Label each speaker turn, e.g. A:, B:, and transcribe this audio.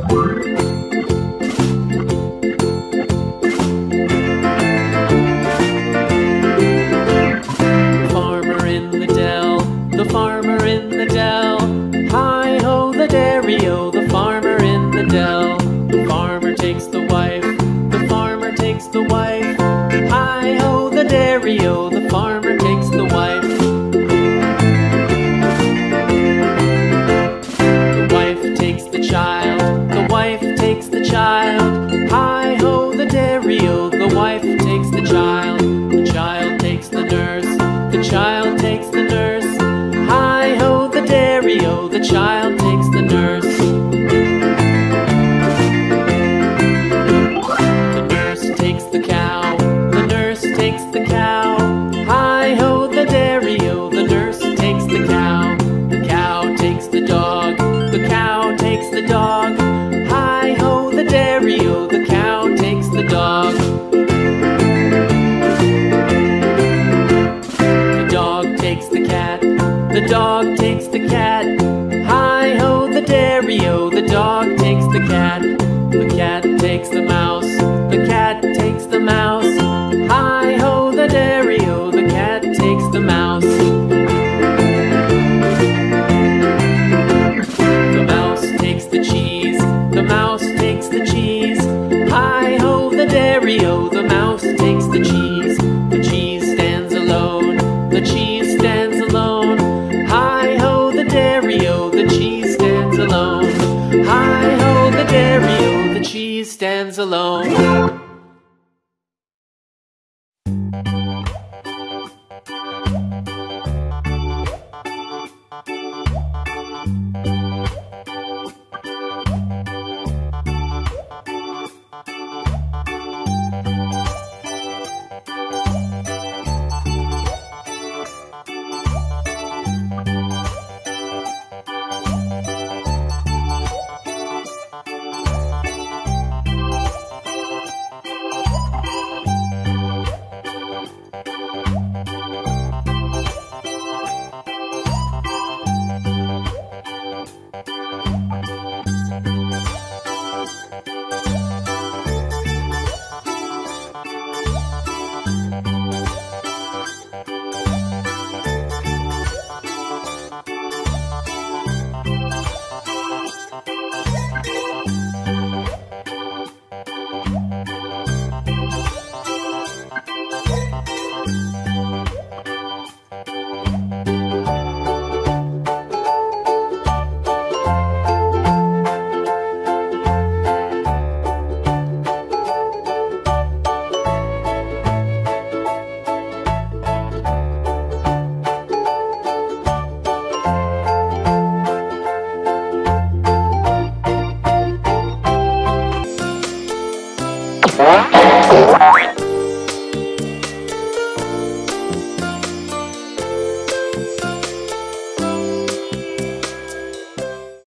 A: Farmer in the dell, the farmer in the dell. Hi-ho the dairy-o, the farmer in the dell. The farmer takes the wife, the farmer takes the wife. Hi-ho the dairy-o, the farmer takes the wife. The wife takes the child, the wife takes the child. Hi-ho the dairy-o, the wife takes the child. The child takes the nurse, the child takes the nurse. Hi-ho the dairy-o, the child takes the nurse. The nurse takes the cow, the nurse takes the cow. Hi-ho the dairy-o, the nurse takes the cow. The cow takes the dog, the cow takes the dog. Hi-ho the dairy-o, the cow takes the dog. The dog takes the cat, the dog takes the cat. Hi-ho the dairy-o, the dog takes the cat. The cat takes the mouse, the cat takes the mouse. Hi-ho the dairy-o, the cat takes the mouse. The mouse takes the cheese, the mouse takes the cheese. Hi-ho the dairy-o, the mouse takes the cheese. The cheese stands alone, the cheese stands alone. Hi-ho the dairy-o, the cheese stands alone. Hi-ho the dairy-o, the cheese stands alone.